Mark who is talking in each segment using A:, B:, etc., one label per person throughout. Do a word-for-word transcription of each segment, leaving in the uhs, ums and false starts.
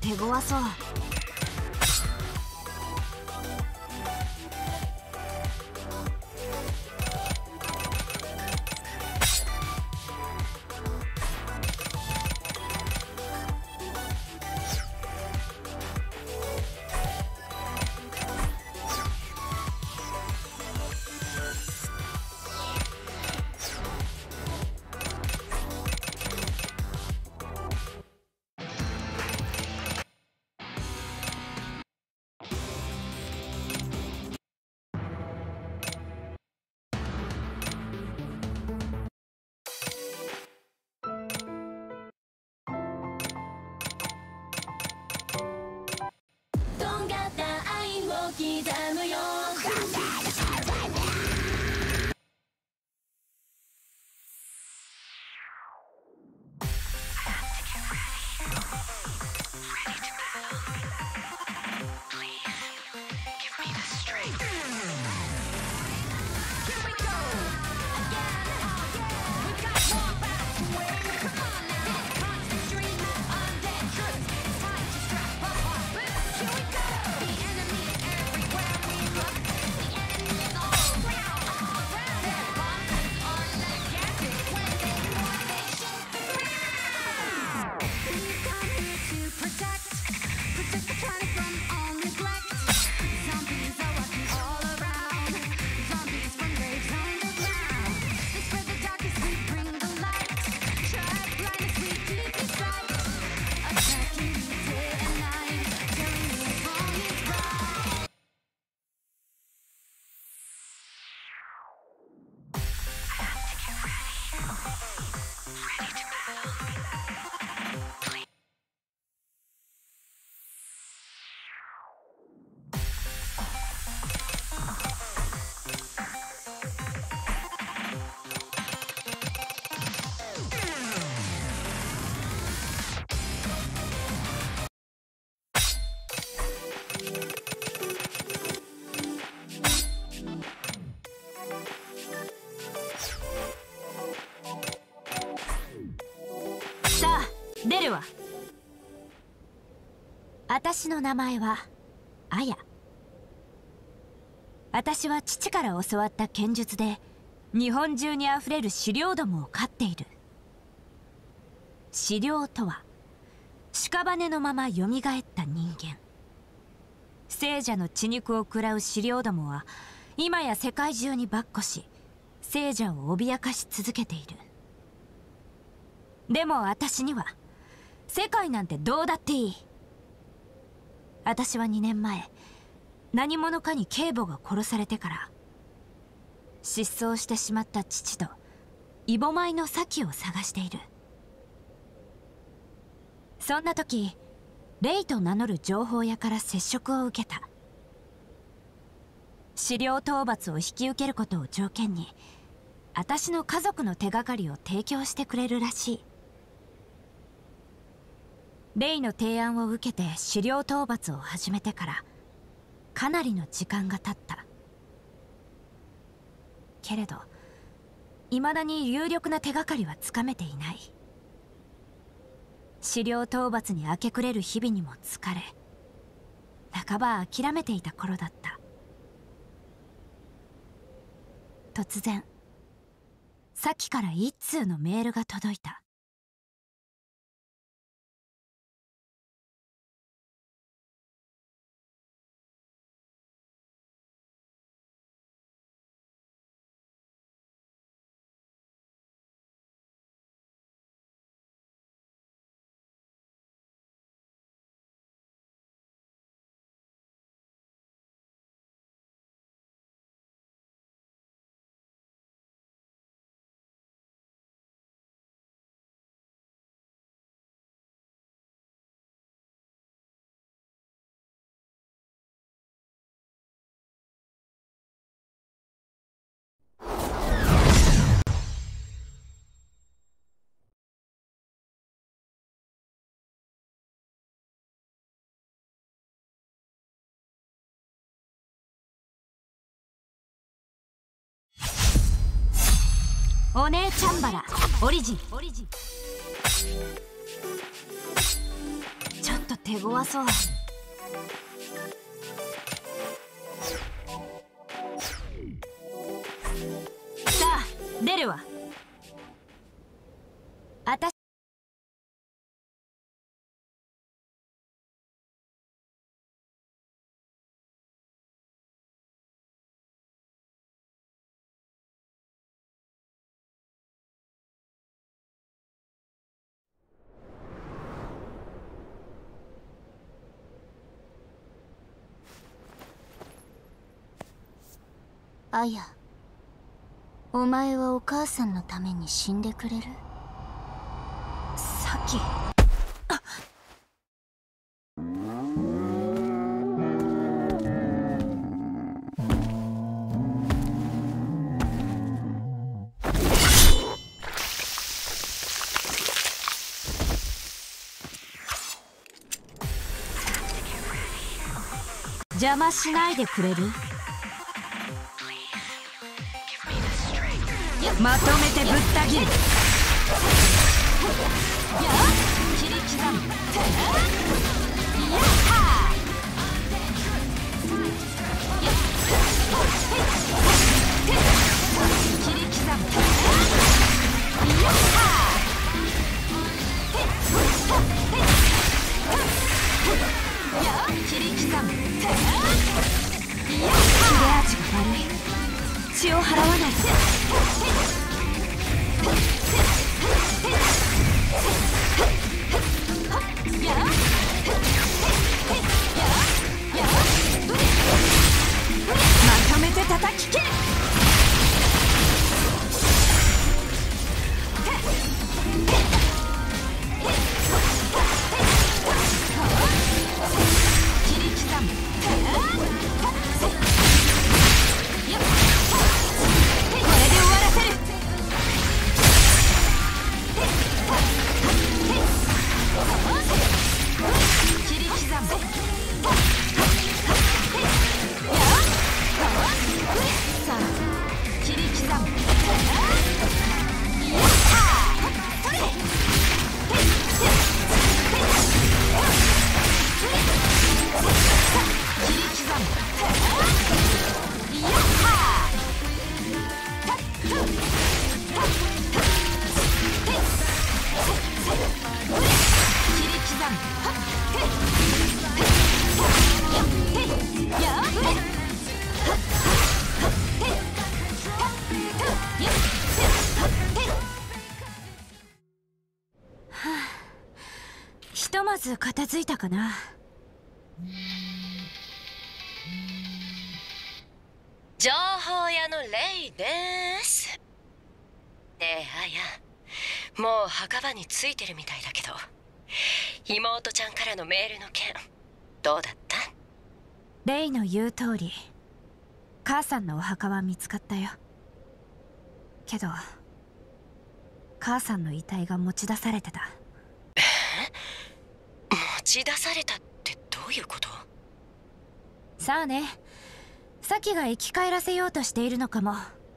A: 手強そう。
B: 刻むよ。
A: 出るわ。私の名前はアヤ。私は父から教わった剣術で日本中にあふれる狩猟どもを飼っている。狩猟とは屍のままよみがえった人間。聖者の血肉を食らう狩猟どもは今や世界中に跋扈し、聖者を脅かし続けている。でも私には世界なんてどうだっていい。私はにねんまえ、何者かに警母が殺されてから失踪してしまった父とイボマイの先を探している。そんな時、レイと名乗る情報屋から接触を受けた。狩猟討伐を引き受けることを条件に私の家族の手がかりを提供してくれるらしい。レイの提案を受けて狩猟討伐を始めてからかなりの時間が経った。けれど未だに有力な手がかりはつかめていない。狩猟討伐に明け暮れる日々にも疲れ、半ば諦めていた頃だった。突然さっきから一通のメールが届いた。お姉ちゃんバラオリジン。ちょっと手強そう。さあ出るわ。あたし
C: アヤ、お前はお母さんのために死んでくれる？
A: さっき邪魔しないでくれる？まとめてぶった切る。切り刻む。やっは切り刻む。やっは切り刻む。切れ味が悪い。血を払わないと。まとめて叩き切る。切り刻む。これで終わらせる。切り刻む。さあ切り刻む。やったー。切り刻む。やった切り刻む。ひとまず片付いたかな。
D: 情報屋のレイです。ねえアヤ、もう墓場に着いてるみたいだけど、妹ちゃんからのメールの件どうだった？
A: レイの言う通り、母さんのお墓は見つかったよ。けど母さんの遺体が持ち出されてた。
D: え？持ち出されたってどういうこと？
A: さあね、サキが生き返らせようとしているのかも。
D: うわ、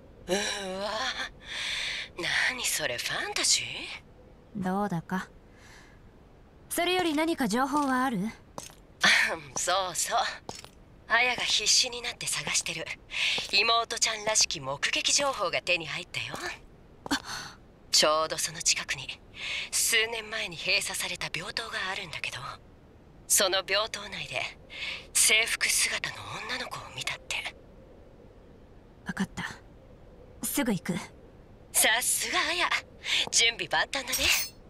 D: 何それ、ファンタジ
A: ー？どうだか。それより何か情報はある？
D: そうそう、アヤが必死になって探してる妹ちゃんらしき目撃情報が手に入ったよ。ちょうどその近くに数年前に閉鎖された病棟があるんだけど、その病棟内で制服姿の女の子を見たって。
A: 分かった、すぐ行く。
D: さすがアヤ、準備万端だね。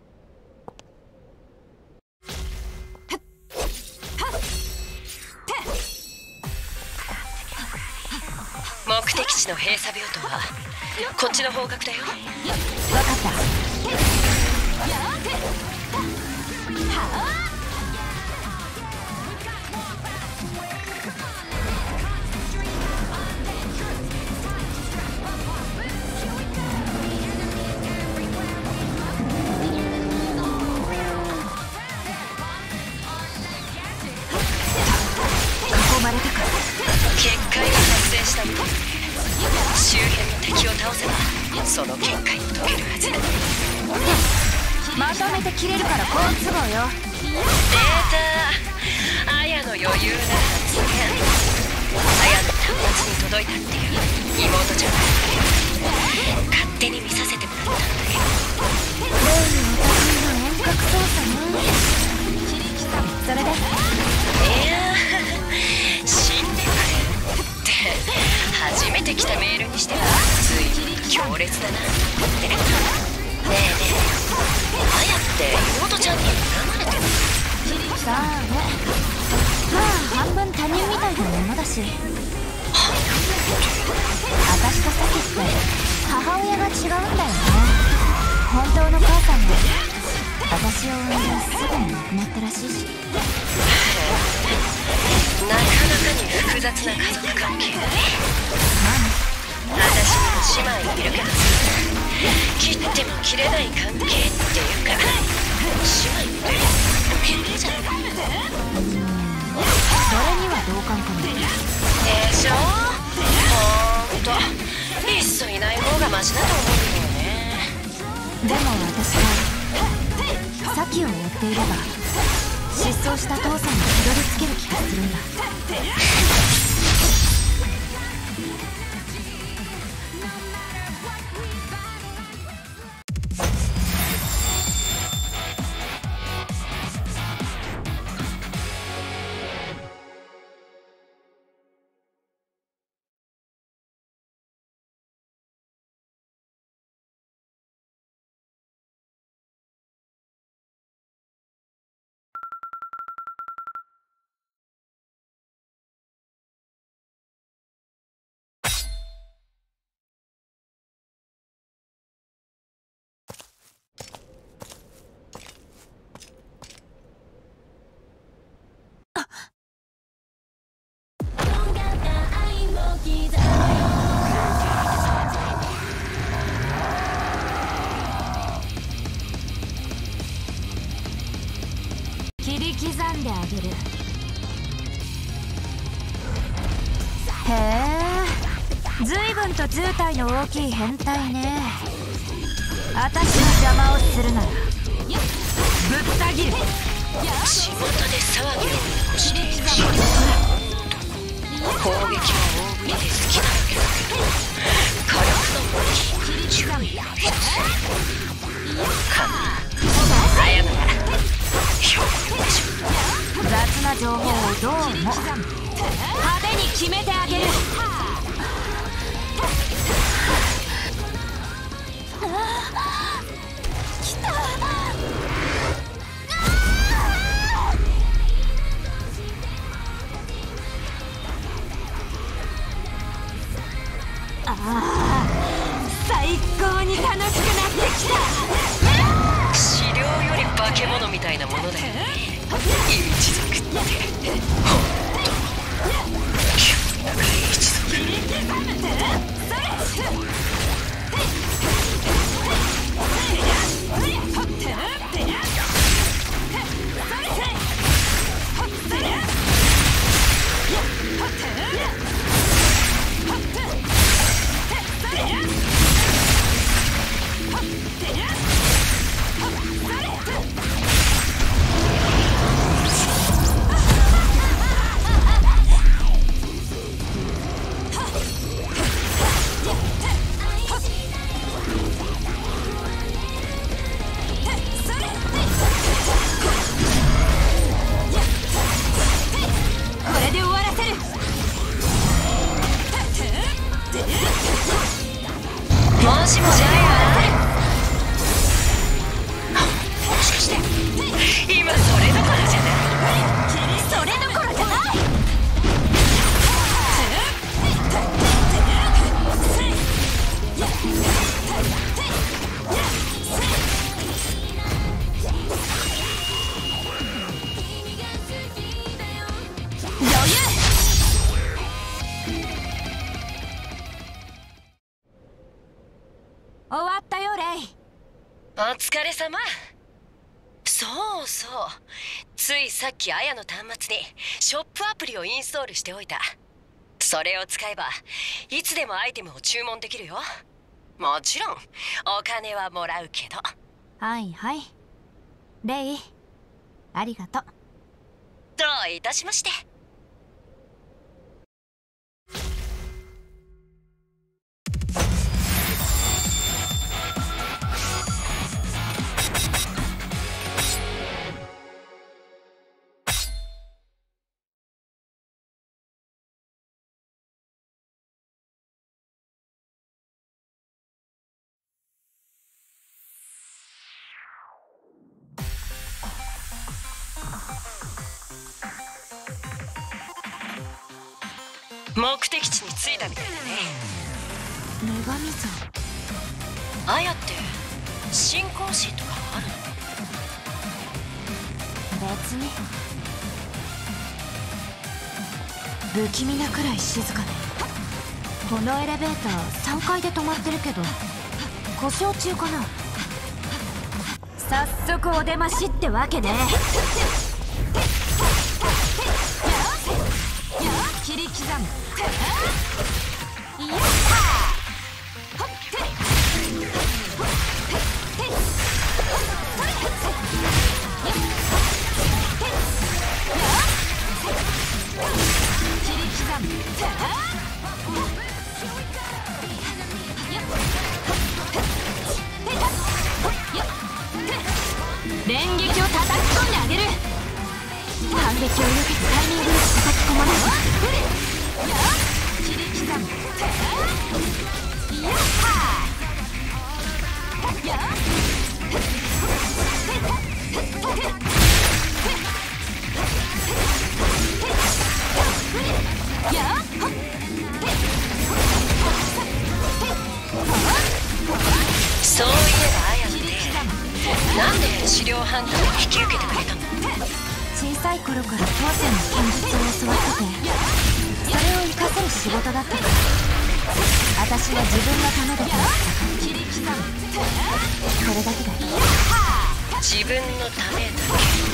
D: 目的地の閉鎖病棟はこっちの方角だよ。
A: 分かった。囲まれたか。
D: 結界が発生したみたい。周辺の敵を倒せばその結界を解けるはず。
A: まとめて切れるから好都合よ。
D: たアヤの余裕な発言。アヤの端末に届いたっていう妹ちゃん勝手に見させてもらったんだけど。
C: 例のお得意の遠隔操作ね。それで
D: いやー死んでくれるって初めて来たメールにしては随分強烈だなって。ねえねえアヤって妹ちゃんに恨まれてる？
C: さあね、まあ半分他人みたいなものだし。私とサキって母親が違うんだよね。本当の母さんも私を産んですぐに亡くなったらしいし。
D: なかなかに複雑な家族関係だね。私にも姉妹いるけど切っても切れない関係っていうか姉妹って綺麗じゃない？
C: それには同感かも。
D: でしょ？ほんといっそいない方がマシだと思うんだよね。
C: でも私はサキを追っていれば失踪した父さんにたどり着ける気がするんだ。
A: 切り刻んであげる。
C: へえ、随分と図体の大きい変態ね。私の邪魔をするならぶった切る。
D: 仕事で騒ぎを起こしているし攻撃は大振りで好きなわけだけど火力の森に注意が必要かな。あやなら表現でしょ。
C: 雑な情報をどうも
A: 派手に決めてあげる。
C: 来た。
A: ああ、最高に楽しくなってきた。
D: 資料より化け物みたいなものだよね。一族ってほんと興味深い一族。
A: これで終わらせる。
D: もしもしあや、もしかして今それどころじゃない？
A: それどころじゃない。余裕。終わったよレイ。
D: お疲れ様。そうそう、ついさっきあやの端末にショップアプリをインストールしておいた。それを使えばいつでもアイテムを注文できるよ。もちろんお金はもらうけど。
C: はいはい。レイ、
A: ありがとう。
D: どういたしまして。目的地に着いたみたいだね。
A: 女神像。
D: あやって信仰心とかあるの？
A: 別に。不気味なくらい静かね。このエレベーターさんかいで止まってるけど故障中かな。早速お出ましってわけね。切り刻む。連撃を叩き込んであげる。反撃を避けてタイミングで叩き込まない。切り刻む。やっはーやっ
D: そういえばあやってなんで資料ハンターを引き受けてくれたの？
A: 小さい頃から当世の剣術を教わってて、それを生かせる仕事だったから。私は自分のためだと思ったから。これだけだよ。
D: 自分のためだ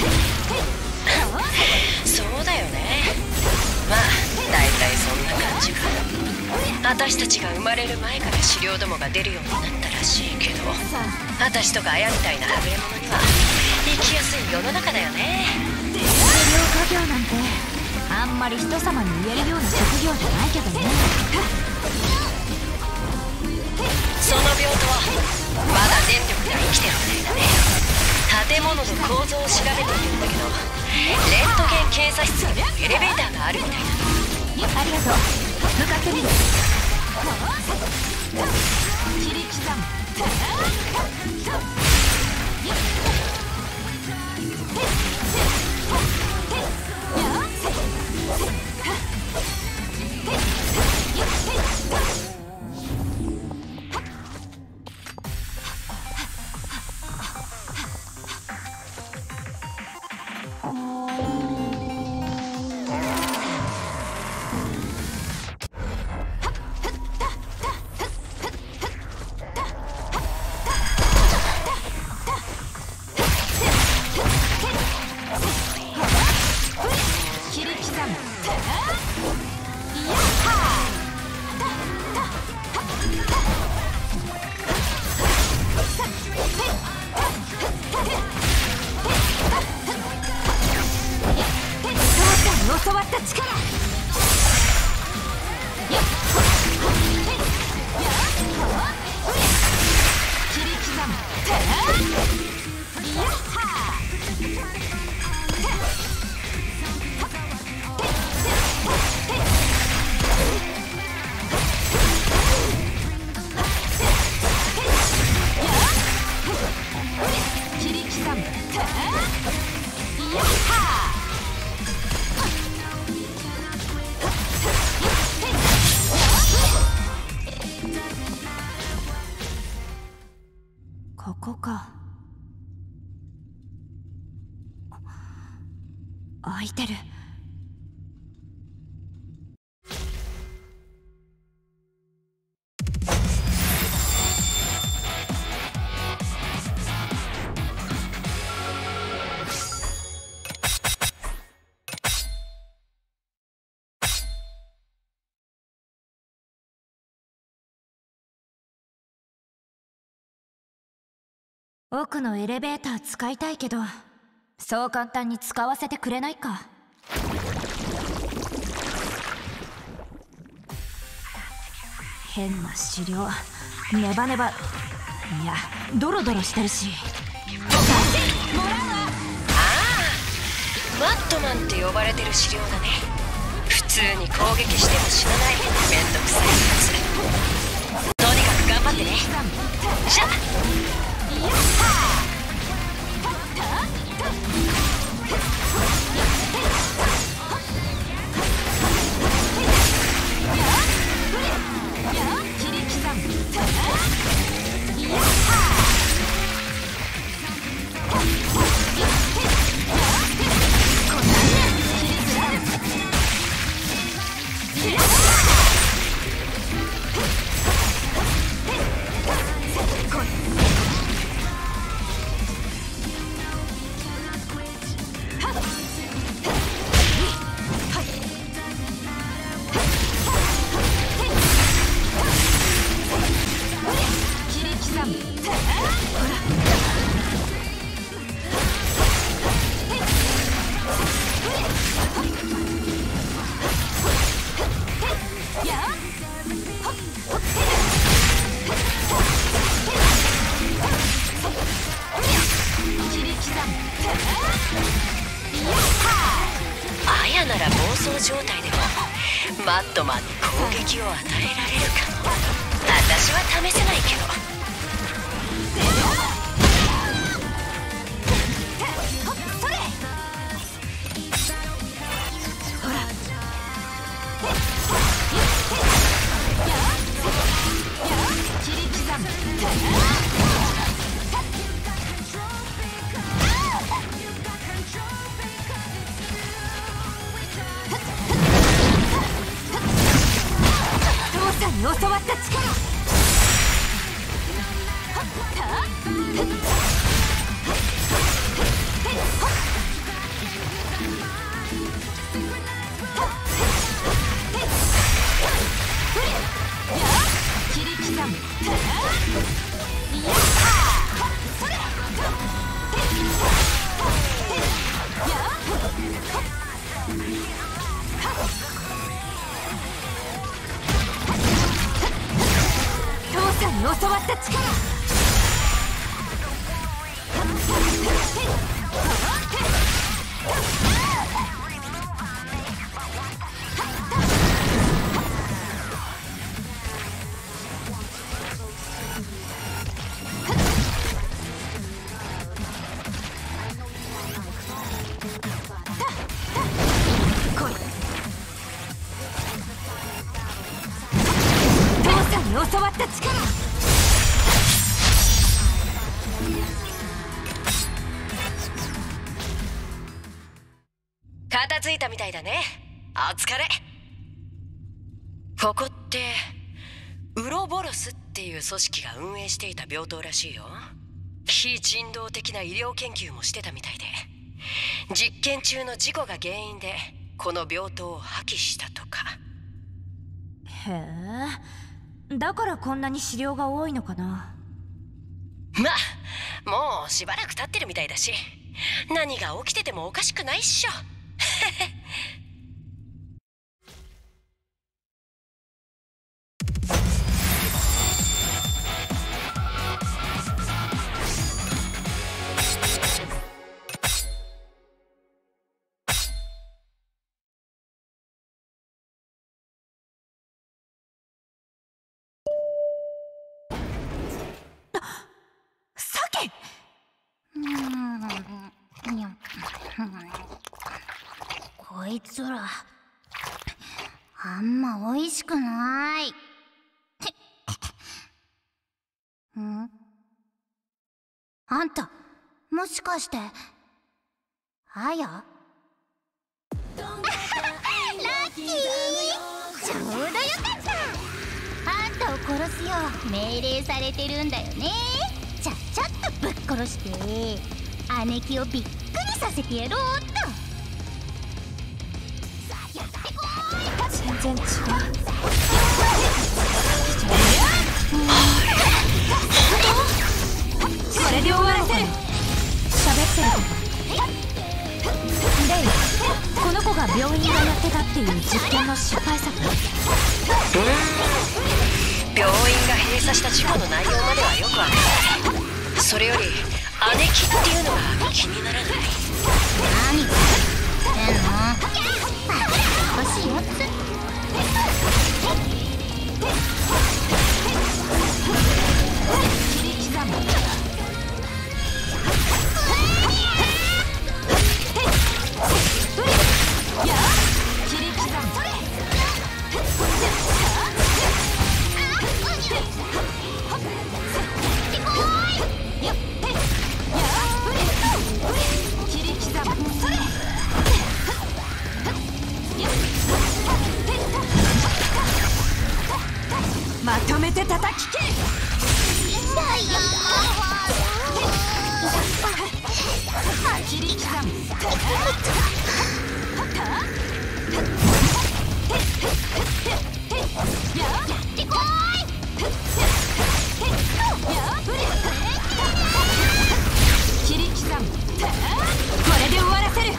D: け。そうだよね。まあ大体そんな感じか。私たちが生まれる前から資料どもが出るようになったらしいけど、私とかあやみたいなはぐれ者には生きやすい世の中だよね。
A: 医療家業なんてあんまり人様に言えるような職業じゃないけどね。
D: その病棟はまだ電力が生きてるみたいだね。建物の構造を調べているんだけど、レントゲン検査室にエレベーターがあるみたいだ。
A: ありがとう。向かってみる。切り刻む。教わった力。切り刻む。やっは切り刻む。やっはここか。開いてる。奥のエレベーター使いたいけどそう簡単に使わせてくれないか。変な資料、ネバネバ、いやドロドロしてるし。もらうわ。
D: ああ、マットマンって呼ばれてる資料だね。普通に攻撃しても死なないめんどくさいやつ。とにかく頑張ってね。しゃっ。アヤなら暴走状態でもマットマンに攻撃を与えられるかも。私は試せないけど。
A: 父さんに教わった力。父さんに教わった力。教わった力。
D: 片付いたみたいだね。お疲れ。ここってウロボロスっていう組織が運営していた病棟らしいよ。非人道的な医療研究もしてたみたいで、実験中の事故が原因でこの病棟を破棄したとか。
A: へえ、だからこんなに資料が多いのかな。
D: まあもうしばらく経ってるみたいだし、何が起きててもおかしくないっしょ。
C: こいつらあんまおいしくない。ん？あんたもしかしてあや？ラッキー、ちょうどよかった。あんたを殺すよう命令されてるんだよね。ちゃっちゃっとぶっ殺して姉貴をびっくりさせてやろうっと。
A: 全然違う。これで終わらせる。喋ってることこが病院がやってたっていう実験の失敗作。
D: 病院が閉鎖した事故の内容まではよくわからない。それより姉貴っていうのが気にならない。
C: 何が言ってんの？バカ欲しいやつ。
A: 切り刻む。やあ切り刻む。まとめて叩き切れ。切り刻む。切り刻む。これで終わらせる。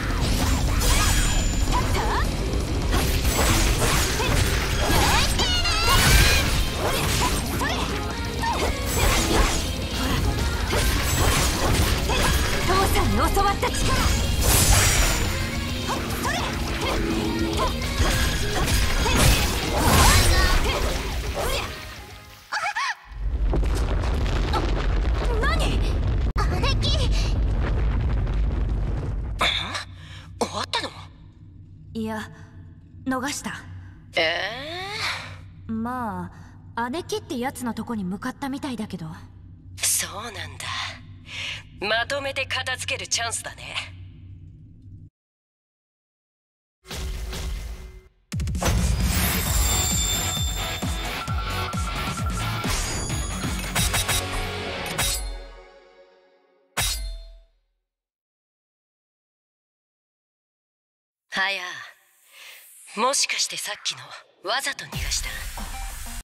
A: 父さんに教わった力。何？
C: 姉貴。
D: 終わったの？
A: いや、逃した。
D: え
A: ー、まあ姉貴ってやつのとこに向かったみたいだけど。
D: そうなんだ。まとめて片付けるチャンスだね。はや、もしかしてさっきのわざと逃がした？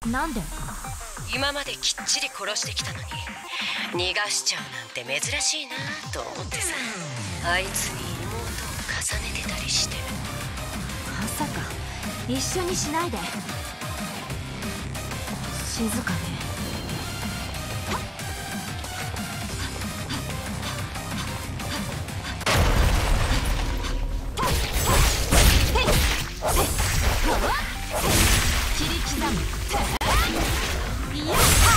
A: なんで？
D: 今まできっちり殺してきたのに逃がしちゃうなんて珍しいなと思ってさ。あいつに妹を重ねてたりして。
A: まさか一緒にしないで。静かね。切り刻む。やった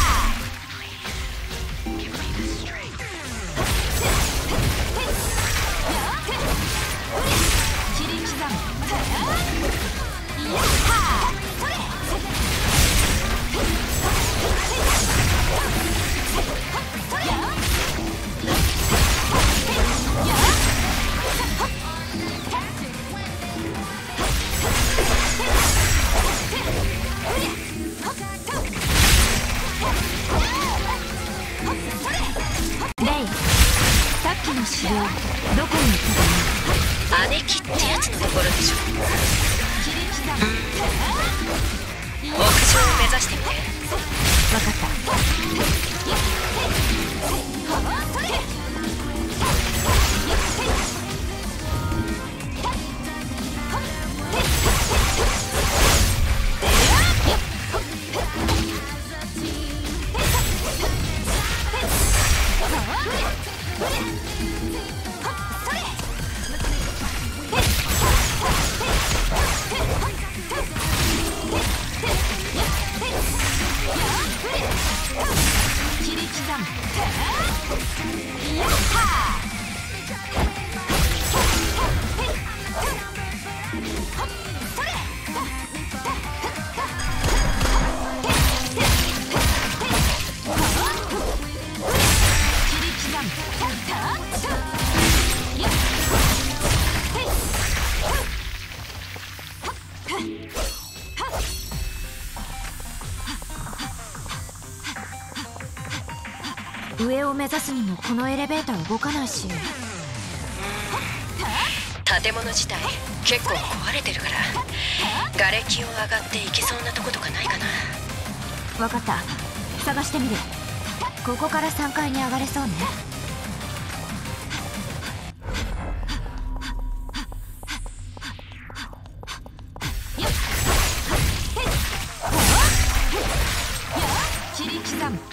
A: 切り刻む。やったレイ、さっきの資料どこに行ったかな？
D: 姉貴ってやつのところでしょ。
A: 切り刻む。
D: 屋上を目指してみて。
A: わかった。切り刻む。やった上を目指すにもこのエレベーター動かないし。
D: 建物自体結構壊れてるから瓦礫を上がっていけそうなとことかないかな。
A: わかった、探してみる。ここからさんがいに上がれそうね。 刻む。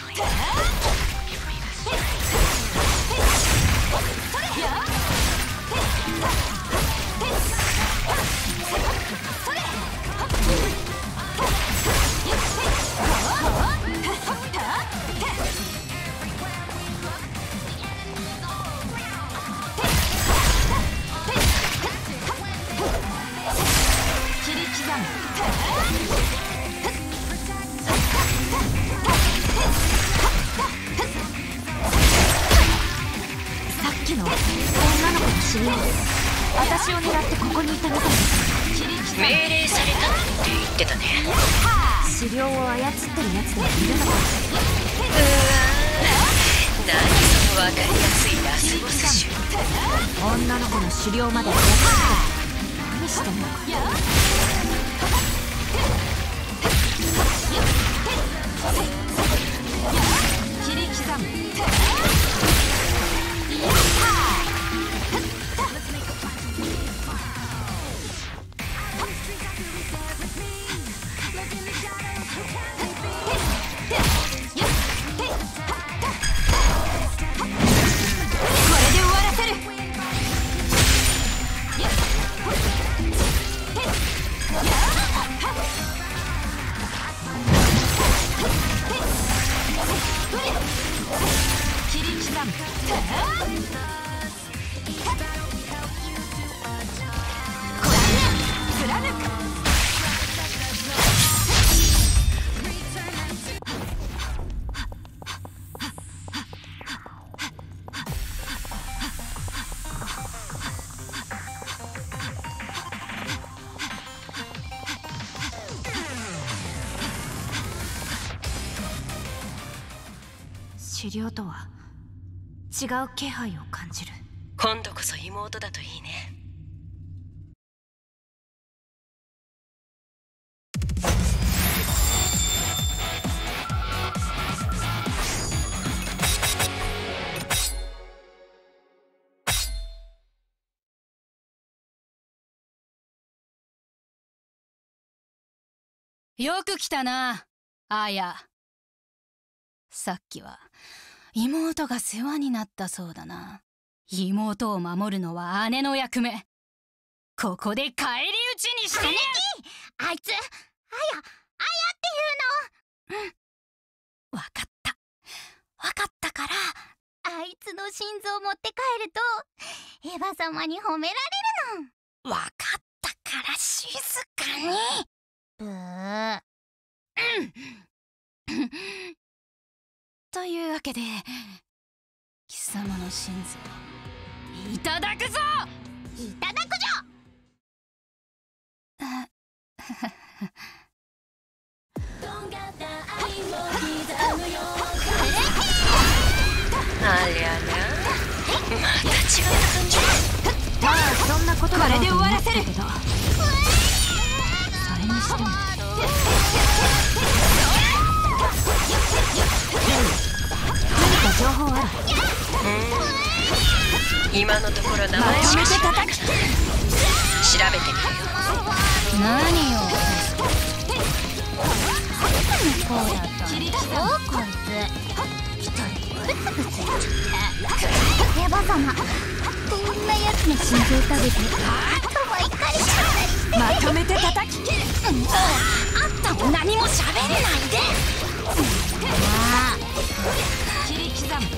A: 私を狙ってここにいたみたいです。
D: 命令されたって言ってたね。
A: 資料を操ってるやつでもいるのか。
D: うわ何その分かりやすいラスボス種。
A: 女の子の狩猟まで操って何してんのか。切り刻む。治療とは違う気配を感じる。
D: 今度こそ妹だといいね。
E: よく来たな、あや。さっきは妹が世話になったそうだな。妹を守るのは姉の役目。ここで返り討ちにしてやる。
C: あいつあやあやっていうの。
E: うん、わかったわかったから。
C: あいつの心臓持って帰るとエヴァ様に褒められる
E: の。わかったから静かに。
C: ブー。
E: うんというわけで貴様の心臓いただくぞ。
C: いただくぞ。
E: あ
D: ありゃな、また違った感じ。
A: まあそんなことこれで終わらせるけど、それにしても何か情報ある？
D: うん、今のところ名前しか知らないから調べてみるよ。
E: 何よ
C: こうだったんだよこいつ。一人ブツブツ言っちゃってエヴァ様こんなやつの心臓食べて頭怒りちゃったりして。
A: まとめて叩き切る。
E: あんたも何も喋れないで。
C: ああ
A: 切り刻む。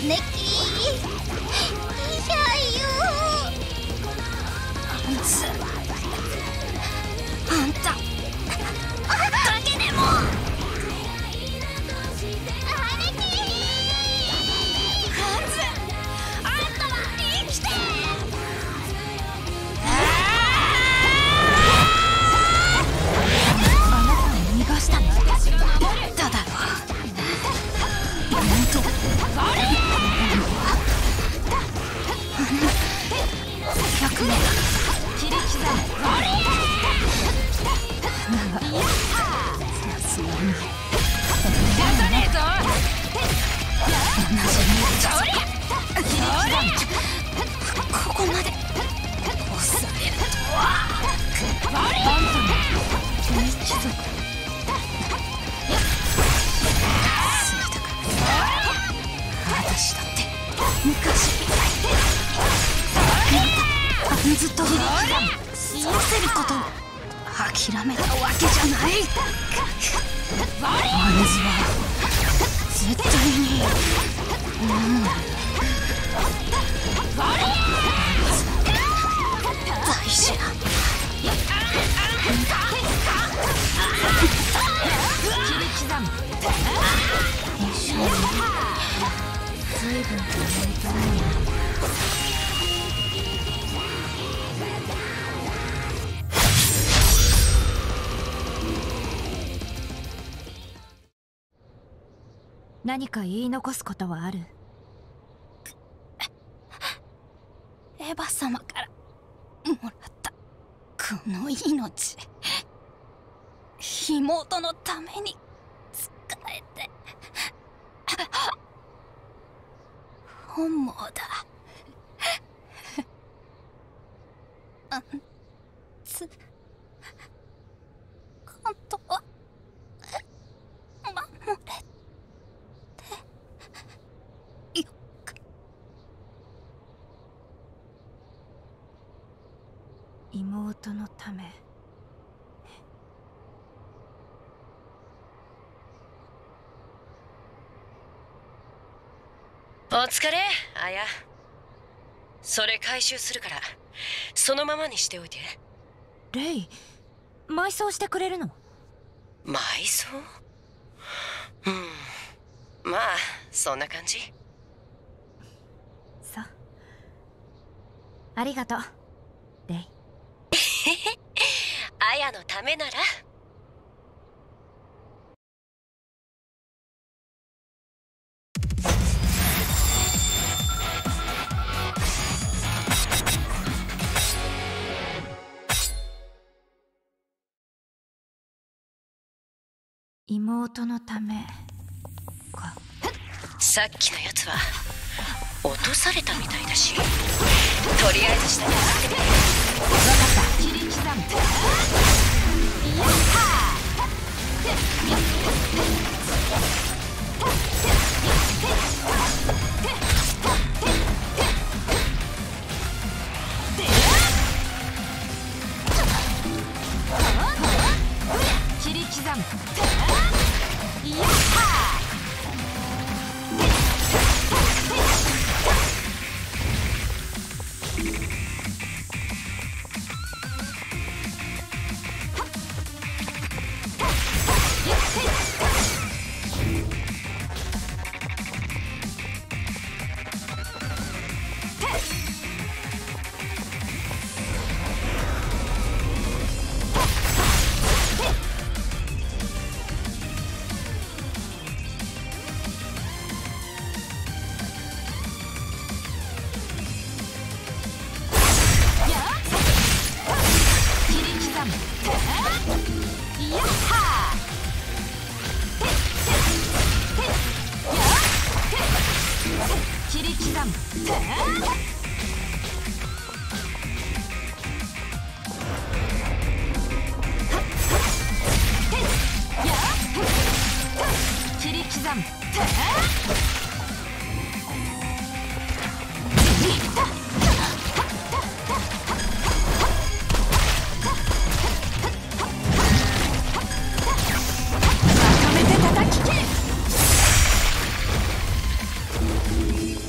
C: 姉貴いやよ
E: あんつあんただけでもここまで押されるとは。あんたの一族私だって昔あんずとさせることを諦めたわけじゃない。あんずは絶対にうん大事な一緒に随分と向いてないな。
A: 何か言い残すことはある？
E: エヴァ様からもらったこの命、妹のために使えて本望だ。あんつ本当は守れてよく。
A: 妹のため。
D: お疲れ、あや。それ回収するからそのままにしておいて。
A: レイ、埋葬してくれるの？
D: 埋葬？うん、まあそんな感じ。
A: そう、ありがとうレイ。
D: あやのためなら。
A: 妹のためか。
D: さっきのやつは落とされたみたいだし、とりあえず下に上がってみて。
A: 分かった。切り刻む。やった切り刻む。やった切り刻む。切り刻む。まとめて叩き切る。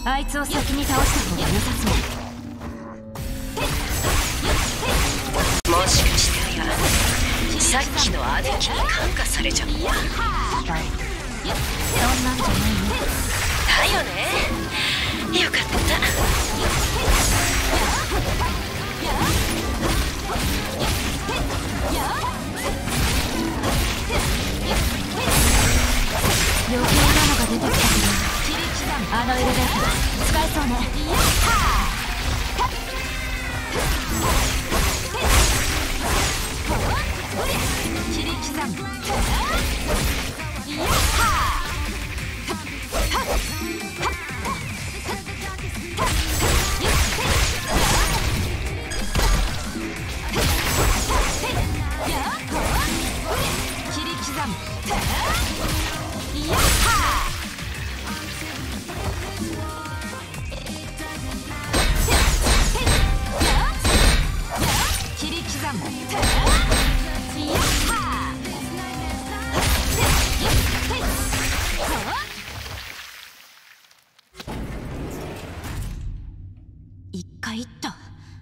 A: あいつを先に倒した方が良さそう。
D: もしかしてあやさっきの姉貴に感化されちゃった。そん
A: なんじゃないよ。
D: だよね。よかった。
A: 余計なのが出てきたけど、あのエレベーター使えそうね。切り刻む。切り刻む。切り刻む。一回一と。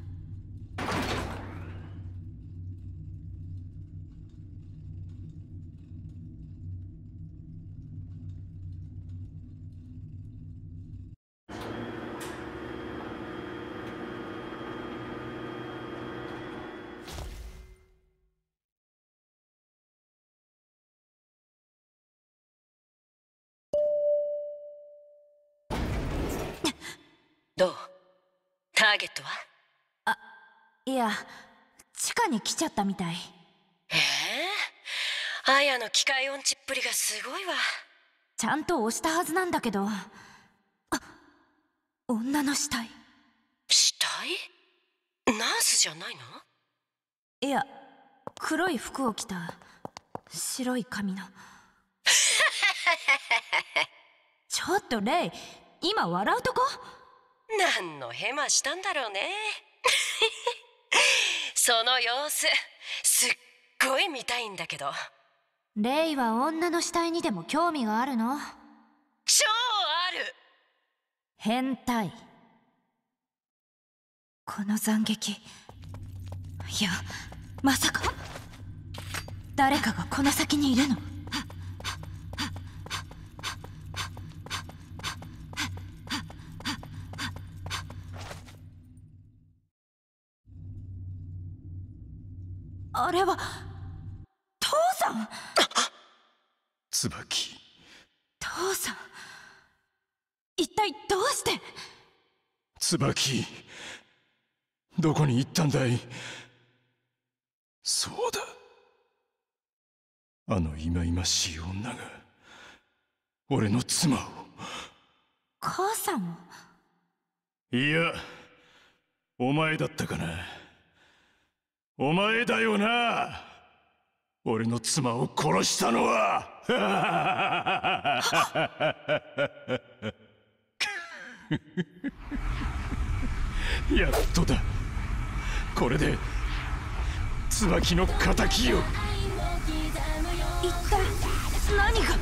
D: どう？ターゲットは？
A: あ、いや、地下に来ちゃったみたい。
D: ええー、アヤの機械音痴っぷりがすごいわ。
A: ちゃんと押したはずなんだけど。あ、女の死体。
D: 死体？ナースじゃないの？
A: いや、黒い服を着た白い髪のちょっとレイ、今笑うとこ？
D: 何のヘマしたんだろうねその様子すっごい見たいんだけど。
A: レイは女の死体にでも興味があるの？
D: 超ある。
A: 変態。この斬撃、いやまさか誰かがこの先にいるの？あれは父さん。
F: 椿。
A: 父さん、一体どうして？
F: 椿、どこに行ったんだい？そうだ、あの忌々しい女が俺の妻を。
A: 母さんを？
F: いや、お前だったかな。お前だよな、俺の妻を殺したのは。やっとだ、これで椿の仇を。
A: 一体何が？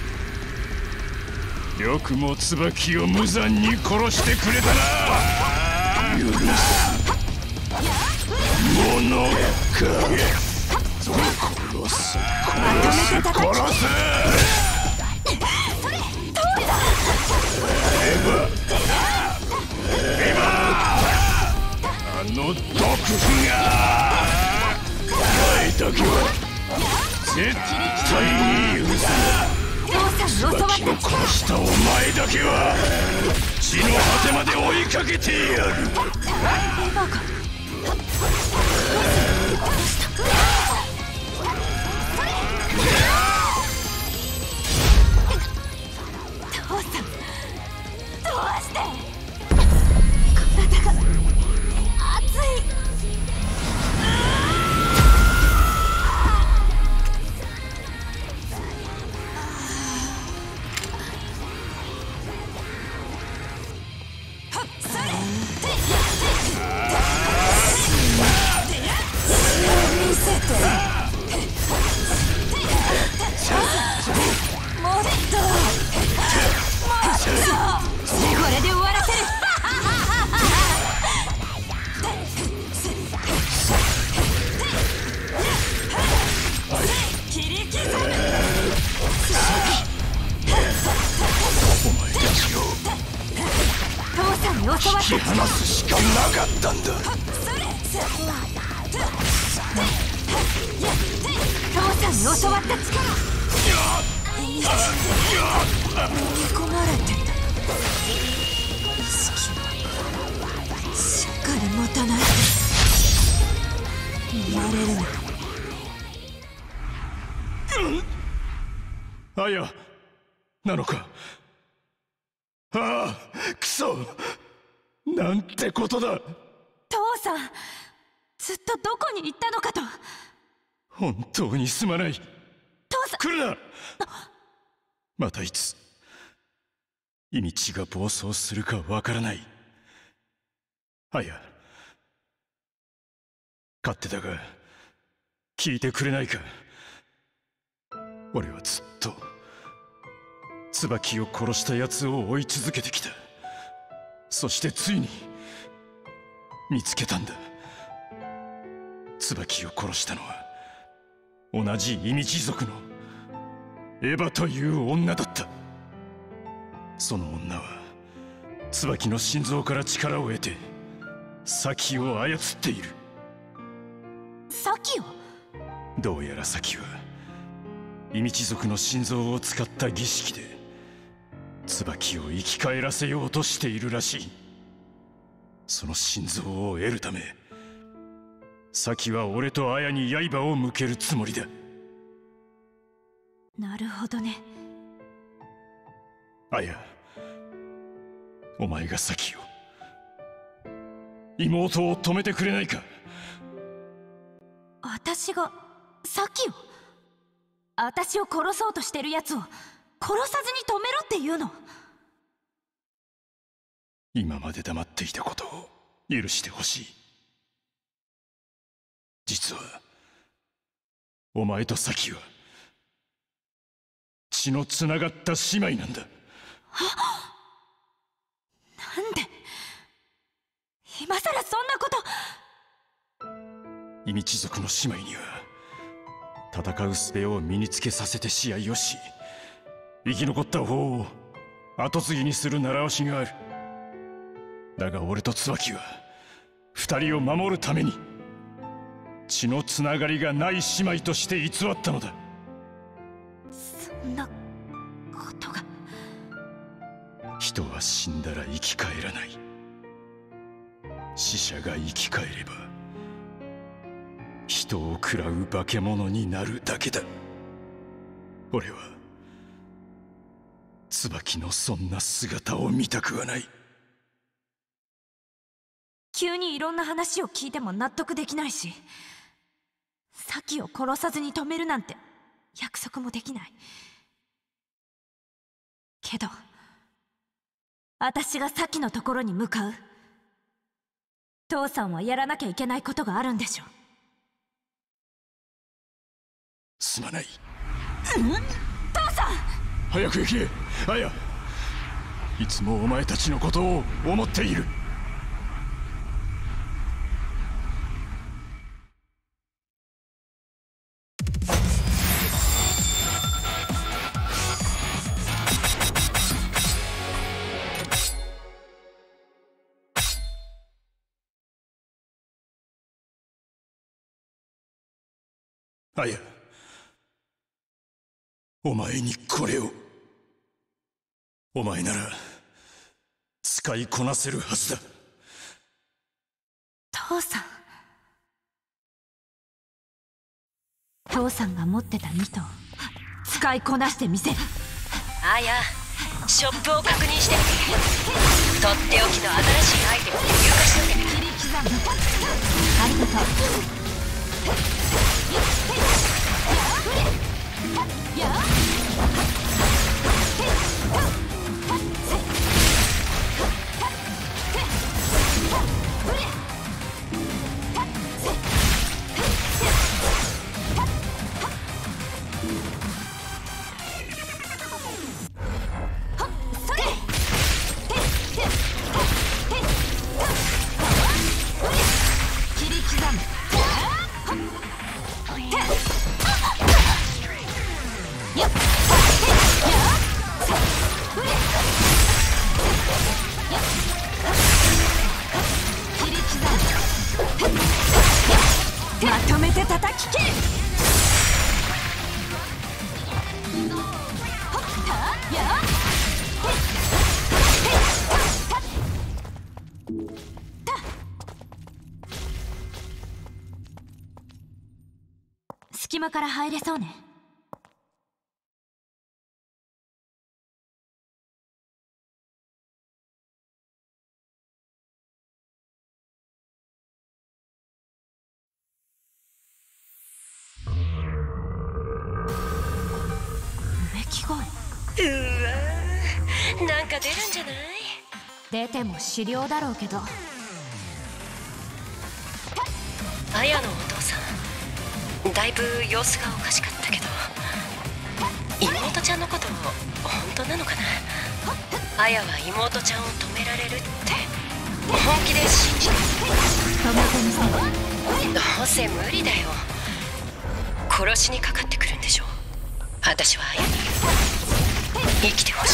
F: よくも椿を無残に殺してくれたな。許すものか。殺す、殺す、殺す。エヴァ、エヴァ、あの毒婦が。お前だけは絶対に許すな。椿を殺したお前だけは地の果てまで追いかけてやる。
A: エヴァが父さん、どうして？体が熱い。 教わった
F: 引き離すしかなかったんだ。
A: 父さんに教わった力飲み込まれてた。意識をしっかり持たないと言われる
F: な。あやなのか。ああクソなんてことだ。
A: 父さんずっとどこに行ったのかと。
F: 本当にすまない。
A: 父さん
F: 来るな。またいつイミチが暴走するかわからない。あや勝手だが聞いてくれないか。俺はずっと椿を殺した奴を追い続けてきた。そしてついに見つけたんだ。椿を殺したのは同じイミチ族のエヴァという女だった。その女は椿の心臓から力を得てサキを操っている。
A: サキを？
F: どうやらサキはイミチ族の心臓を使った儀式で椿を生き返らせようとしているらしい。その心臓を得るためサキは俺とアヤに刃を向けるつもりだ。
A: なるほどね。
F: アヤお前がサキを妹を止めてくれないか。
A: 私がサキを？私を殺そうとしてるやつを殺さずに止めろって言うの？
F: 今まで黙っていたことを許してほしい。実はお前とサキは血のつながった姉妹なんだ。
A: なんで今さらそんなこと。
F: イミチ族の姉妹には戦う術を身につけさせて試合をし、生き残った方を後継ぎにする習わしがある。だが俺と椿は二人を守るために血のつながりがない姉妹として偽ったのだ。
A: そんなことが。
F: 人は死んだら生き返らない。死者が生き返れば人を食らう化け物になるだけだ。俺は椿のそんな姿を見たくはない。
A: 急にいろんな話を聞いても納得できないし、サキを殺さずに止めるなんて約束もできない。けど私がサキのところに向かう。父さんはやらなきゃいけないことがあるんでしょ。
F: すまない。
A: うん、父さん
F: 早く行けアヤ。いつもお前たちのことを思っている。アヤ、お前にこれを。お前なら使いこなせるはずだ。
A: 父さん。父さんが持ってたミトを使いこなしてみせる。
D: あや、ショップを確認してみて。とっておきの新しいアイテムを入荷しといて。
A: 切り刻む。ありがとう。切り刻む。 隙間から入れそうね。うめき声。
D: うわー、なんか出るんじゃない？
A: 出ても資料だろうけど。
D: アヤのお父さん、だいぶ様子がおかしかったけど、妹ちゃんのこと本当なのかな？アヤは妹ちゃんを止められるって本気で信じてる。
A: 止めてみせる。
D: どうせ無理だよ。殺しにかかってくるんでしょ。私はアヤに生きてほしい。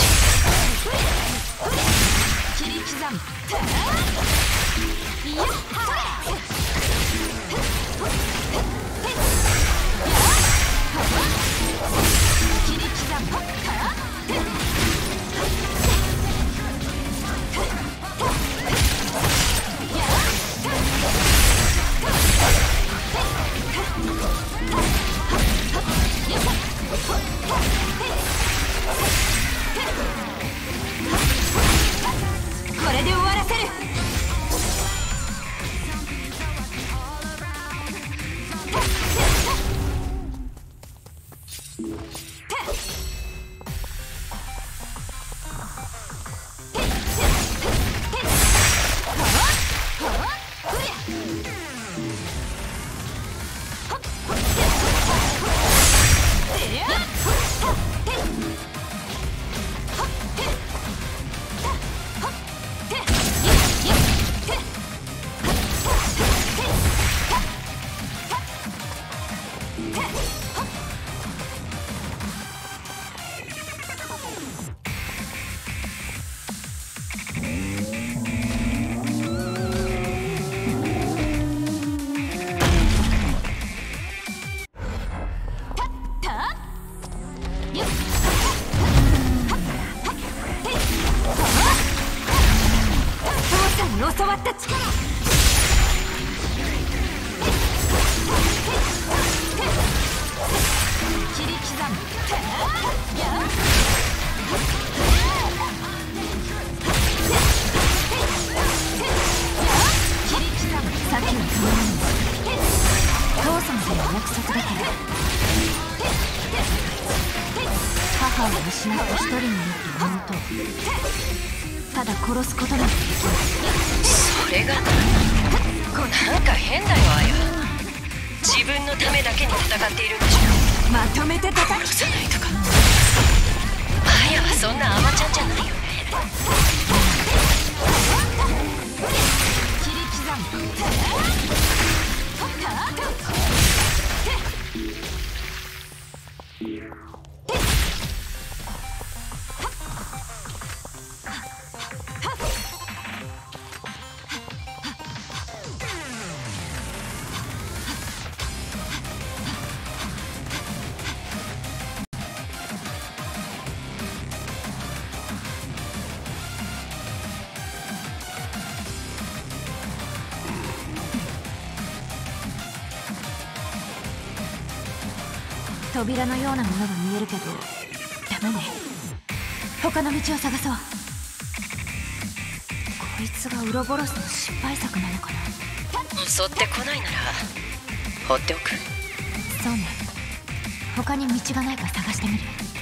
A: 切り刻む。切り刻む。これで終わらせる。教わった力。切り刻む。切り刻む。先は構わない。父さんとの約束だけど、母を失った一人になった妹をただ殺すことなんてできない。
D: それがなんか変だよ、アヤ。自分のためだけに戦っているんでしょ。
A: まとめて叩き
D: 殺さないとか。アヤはそんな甘ちゃんじゃないよね。
A: 切り刻む。扉のようなものが見えるけどダメね。他の道を探そう。こいつがウロボロスの失敗作なのかな。
D: 襲ってこないなら放っておく。
A: そうね。他に道がないか探してみる。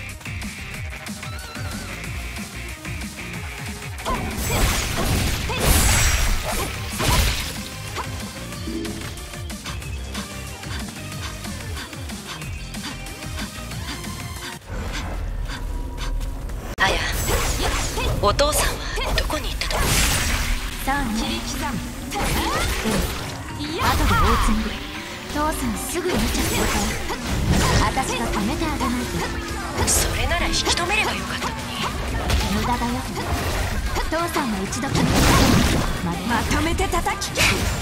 D: お父さんはどこに行ったと思う？
A: さあ切り刻む。でも後で追うつもり。父さんすぐ見ちゃってるから私が止めてあげないと。
D: それなら引き止めればよかったのに。
A: 無駄だよ。父さんは一度決めてままとめて叩き。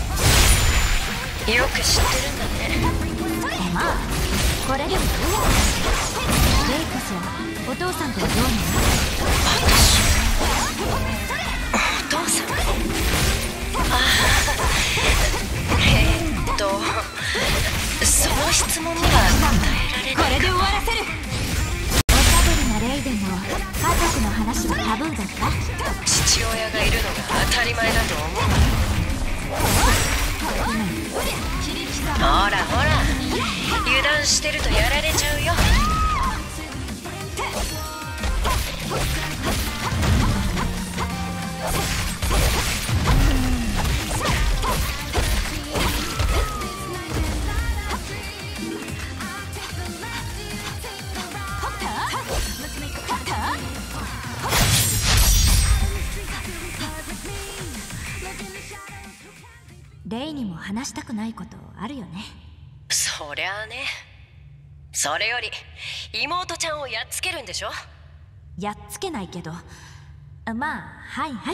D: よく知ってるんだね。
A: まあこれでもいいや。レイコスはお父さんとはどうなの？
D: お父さん？ああ、えー、っとその質問には答えられない。
A: これで終わらせる。おしゃべりなレイでも家族の話はタブーだった？
D: 父親がいるのが当たり前だと思う。ほらほら、油断してるとやられちゃうよ。
A: レイにも話したくないことあるよね。
D: そりゃあね。それより妹ちゃんをやっつけるんでしょ？
A: やっつけないけど、まあはいはい。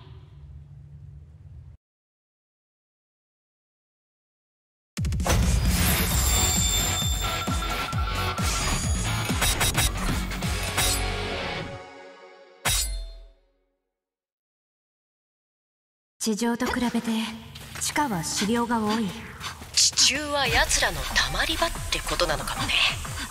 A: 地上と比べて地下は狩猟が多い。
D: 地中は奴らのたまり場ってことなのかもね。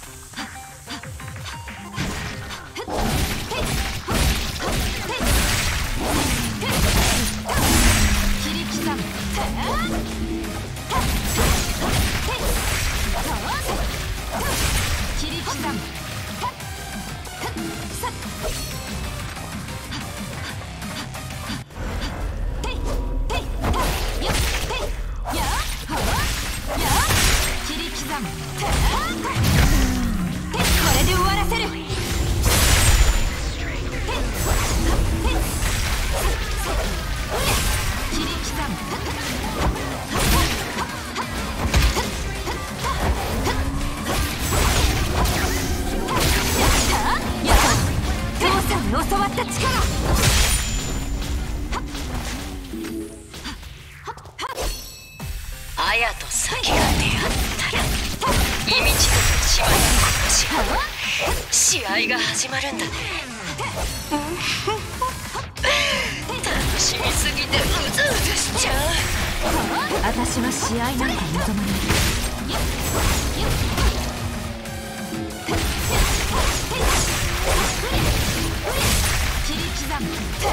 A: 切り刻む。切り刻む。これで終わらせる。切り刻む。父さんに教わった力。
D: アヤとサキが出会ったら意味地と姉妹を殺し合う試合が始まるんだね。楽しみすぎてうずうずしちゃう。
A: 私は試合なんか望まない。切り刻む。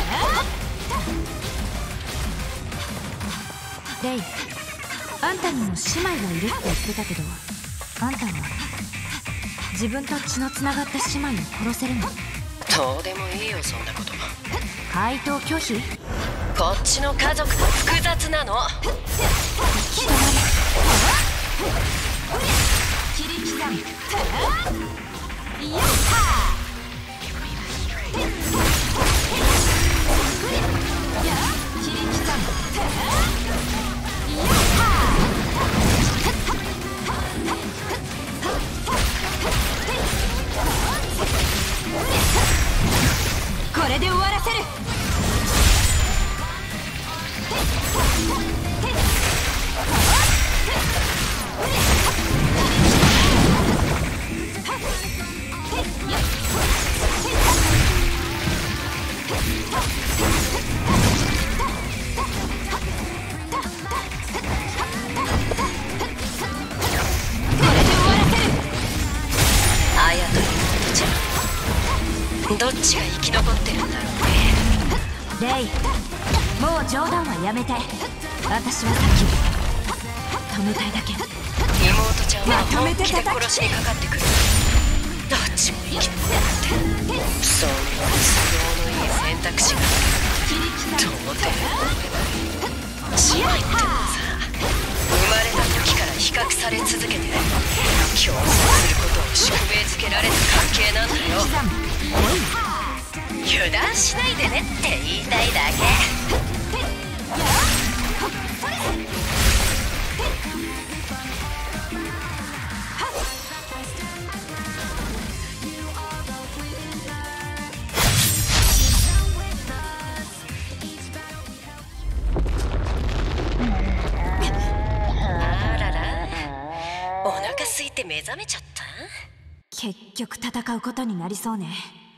A: レイ、あんたにも姉妹がいるって言ってたけど、あんたは自分と血のつながった姉妹を殺せるの？
D: どうでもいいよそんなこと。
A: 回答拒否？
D: こっちの家族が複雑なの。
A: 切り刻む。やった切り刻む。これで終わらせる。
D: アヤと妹ちゃん、どっちが生き残ってるんだろうね。
A: レイ、もう冗談はやめて。私は先止めたいだけ。
D: 妹ちゃんは本気で殺しにかかってくる。どっちも生き残ってそういう都合のいい選択肢がどう出る。姉妹ってのはさ、生まれた時から比較され続けて競争することを宿命づけられた関係なんだよ。油断しないでねって言いたいだけ。あらら、お腹空いて目覚めちゃった？
A: 結局戦うことになりそうね。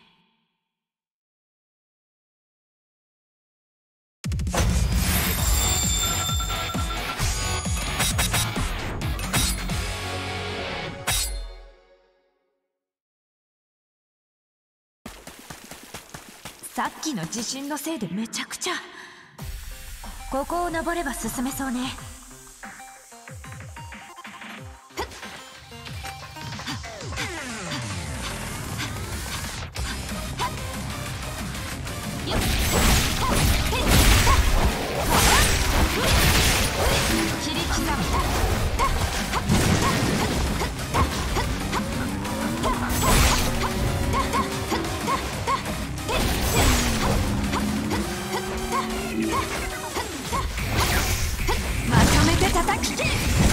A: さっきの地震のせいでめちゃくちゃ。ここを登れば進めそうね。切り刻む。まとめて叩き切る。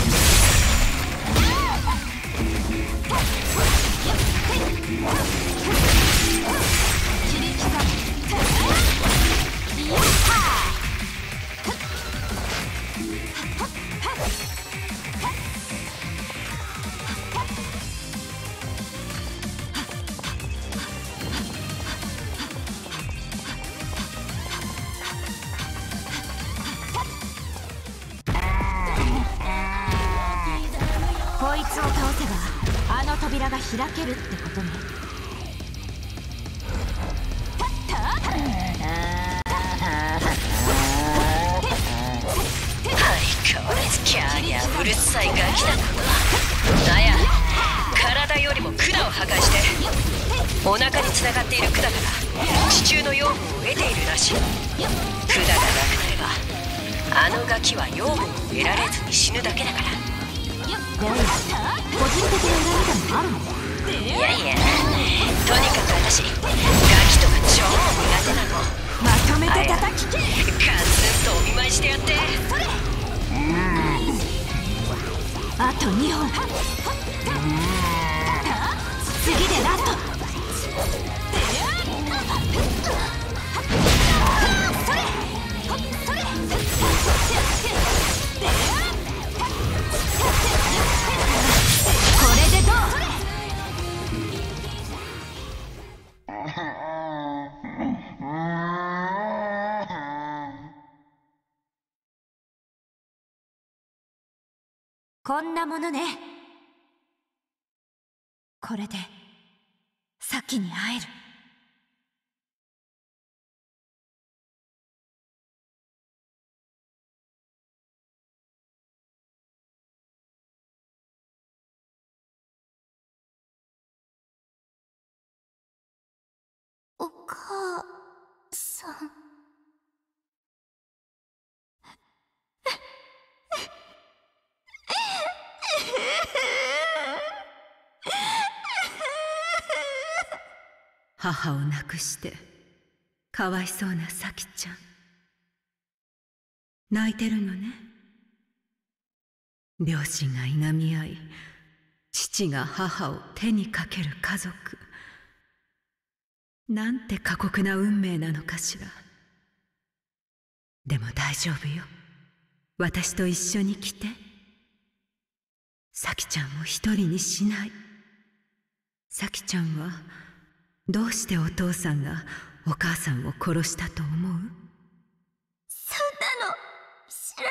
A: 切り刻む。こいつを倒せばあの扉が開けるってことね。
D: 相変わらずキャーリャーうるさいガキだな。なんや体よりも管を破壊してお腹につながっている管から地中の養分を得ているらしい。管がなくなればあのガキは養分を得られずに死ぬだけだから。
A: 個人的な恨みでもあるの？
D: いやいや、とにかく私ガキとか超苦手なの。
A: まとめて叩き切る。
D: カツンとお見舞いしてやって。
A: あとにほん。次でラスト。これでどう？こんなものね。これでサキに会える。
C: お母さん。
G: 母を亡くしてかわいそうなサキちゃん、泣いてるのね。両親がいがみ合い、父が母を手にかける家族。なんて過酷な運命なのかしら。でも大丈夫よ、私と一緒に来て。サキちゃんを一人にしない。サキちゃんはどうしてお父さんがお母さんを殺したと思う？
C: そんなの知らない。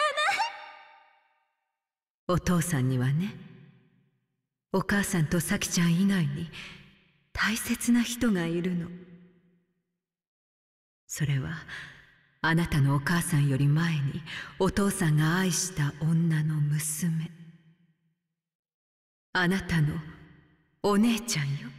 G: お父さんにはね、お母さんとサキちゃん以外に大切な人がいるの。それはあなたのお母さんより前にお父さんが愛した女の娘、あなたのお姉ちゃんよ。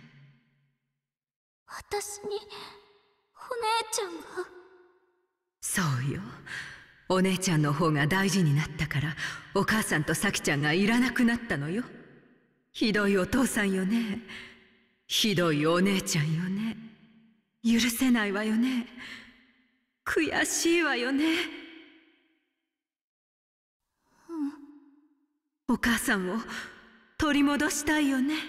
C: 私にお姉ちゃんが？
G: そうよ、お姉ちゃんの方が大事になったからお母さんとサキちゃんがいらなくなったのよ。ひどいお父さんよね。ひどいお姉ちゃんよね。許せないわよね。悔しいわよね。うん、お母さんを取り戻したいよね。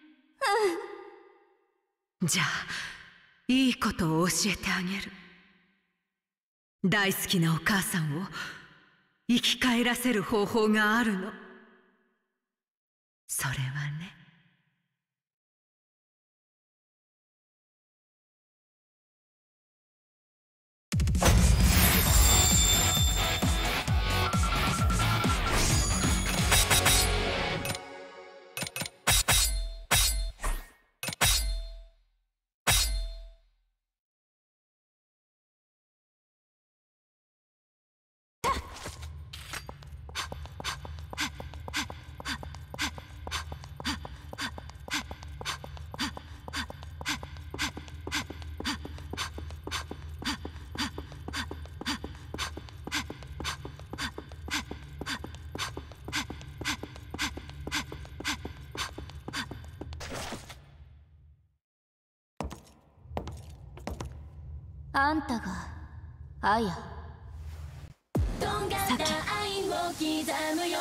G: うん、じゃあいいことを教えてあげる。大好きなお母さんを生き返らせる方法があるの。それはね、
C: あんたがアヤ。
B: とんがった愛を刻むよ。
C: よ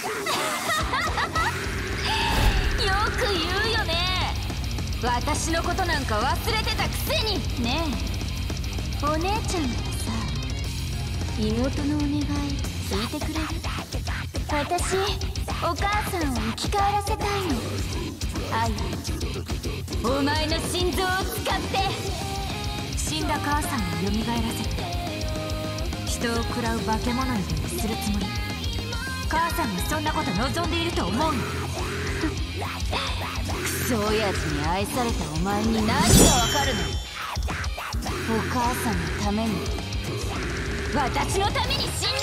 C: く言うよね。私のことなんか忘れてたくせに。ねえ、お姉ちゃんならさ、妹のお願い聞いてくれる？私、お母さんを生き返らせたいの。アイ、お前の心臓を使って
A: 死んだ母さんを蘇らせて人を食らう化け物にでもするつもり？母さんがそんなこと望んでいると思うの？
C: クソ親父に愛されたお前に何がわかるの？お母さんのために、私のために死んでよ。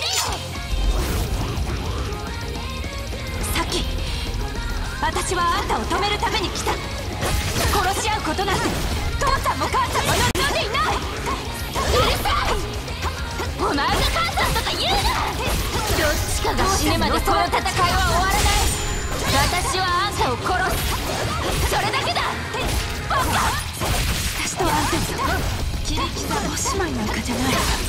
A: サキ、私はあんたを止めるために来た。殺し合うことなんて父さんも母さんも望んでいない。
C: うるさい！お前が母さんとか言うな！どっちかが死ぬまでこの戦いは終わらない。私はあんたを殺す、それだけだ。バカ！
A: 私とあんたは切り刻む姉妹なんかじゃない。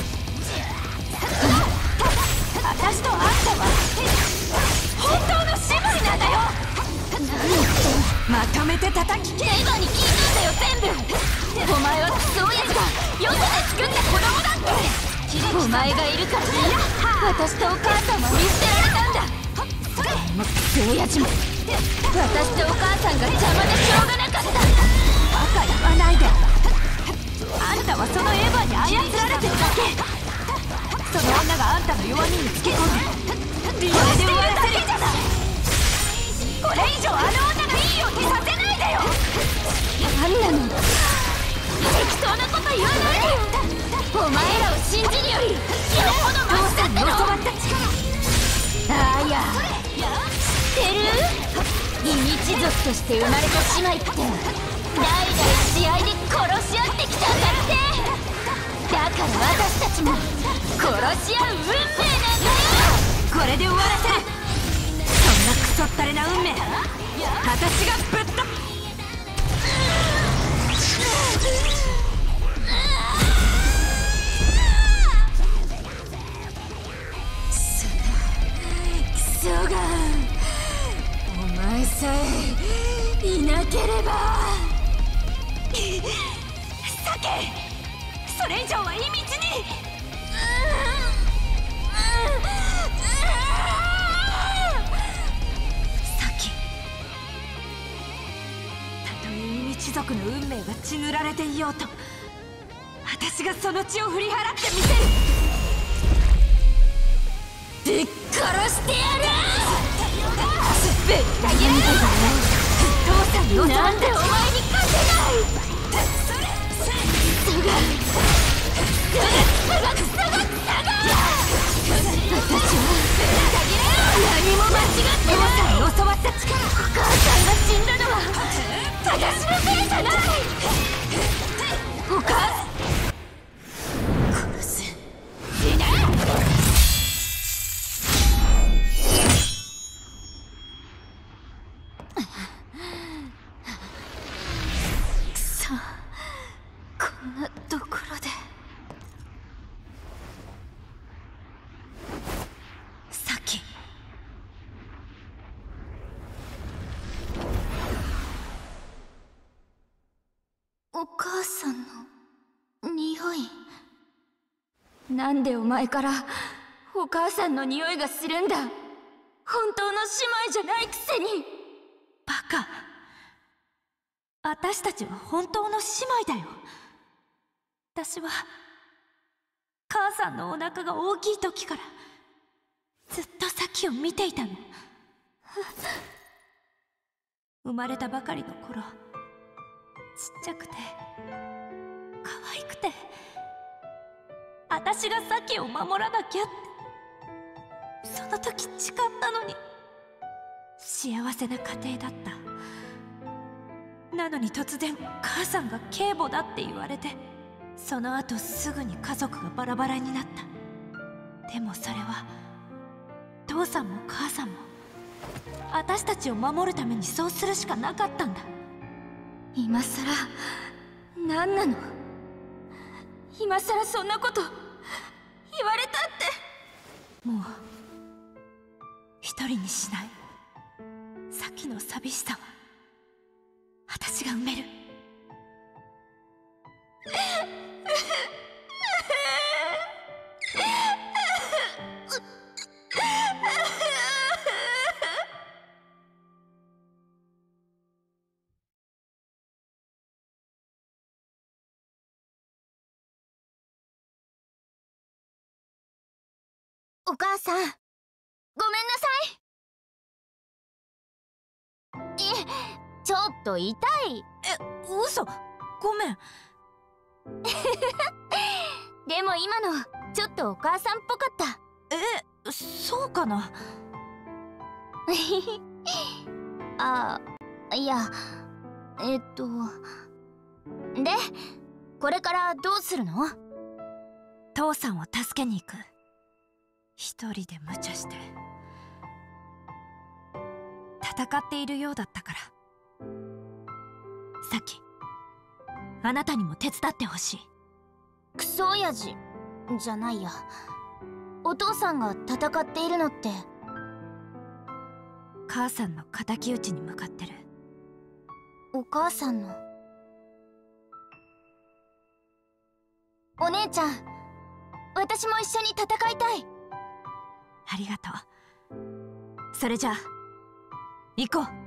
A: 私とあんたは本当の姉妹なんだよ。まとめて叩き切れ。
C: レイバーに聞いたんだよ、全部。お前はクソ親父がよそで作った子供だって。お前がいるから私とお母さんは見捨てられたんだ。もうクソ親父も私とお母さんが邪魔でしょうがなかった。
A: バカ言わないで。あんたはそのエヴァに操られてるだけ。その女があんたの弱みにつけ込んで利用しているだけじゃない。これ以上あの女がいいようにさせないでよ。
C: 何なの？適当なこと言わないでよ。お前らを信じるより死ぬほどマシだったの。
A: 教わった力。
C: あーや、知ってる？異日族として生まれた姉妹って代々試合で殺し合ってきたんだって。だから私たちも殺し合う運命なんだよ。
A: これで終わらせる。そんなクソったれな運命、私がぶっと。
C: クソが、お前さえいなければ。
A: サケ、それ以上は意味に。サキ、たとえ異日族の運命が血塗られていようと、私がその血を振り払ってみせる。
C: ぶっ殺してやる。ぶった切れる。
A: 父さんに教わ
C: なんでお前に勝てない。クソがクソがクソがクソがクソが。私は何も間違ってない。
A: 父さんに教わった力。
C: お母さんが死んだのは私のせいじゃない。お母さん殺す。死ね。くそ、こんなところで。
A: サキ、
C: お母さんの匂い。なんでお前からお母さんの匂いがするんだ。本当の姉妹じゃないくせに。
A: バカ。私たちは本当の姉妹だよ。私は母さんのお腹が大きい時からずっとサキを見ていたの。生まれたばかりの頃、ちっちゃくて可愛くて、私がサキを守らなきゃって、その時誓ったのに。幸せな家庭だった。なのに突然母さんが警母だって言われて、その後すぐに家族がバラバラになった。でもそれは父さんも母さんも私たちを守るためにそうするしかなかったんだ。
C: 今さら何なの。
A: 今さらそんなこと言われたって。もう一人にしない。さっきの寂しさは私が埋める。
C: お母さん、ごめんなさい。いちょっと痛い。
A: え、嘘。ごめん。
C: でも今のちょっとお母さんっぽかった。
A: え、そうかな。
C: あ、いや、えっとで、これからどうするの？
A: 父さんを助けに行く。一人で無茶して戦っているようだったから。さっきあなたにも手伝ってほしい。
C: クソ親父じゃないや、お父さんが戦っているのって
A: 母さんの敵討ちに向かってる。
C: お母さんの。お姉ちゃん、私も一緒に戦いたい。
A: ありがとう。それじゃあ行こう。